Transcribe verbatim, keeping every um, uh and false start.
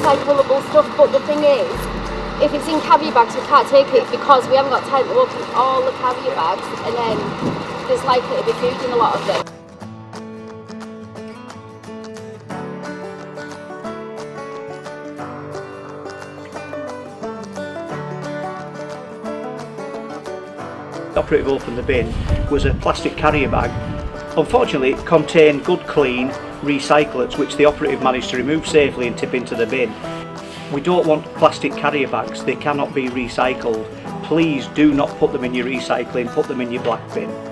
recyclable stuff, but the thing is, if it's in carrier bags we can't take it because we haven't got time to open all the carrier bags, and then there's likely to be food in a lot of them. The operative opened the bin was a plastic carrier bag. Unfortunately, it contained good, clean recyclates which the operative managed to remove safely and tip into the bin. We don't want plastic carrier bags, they cannot be recycled. Please do not put them in your recycling, put them in your black bin.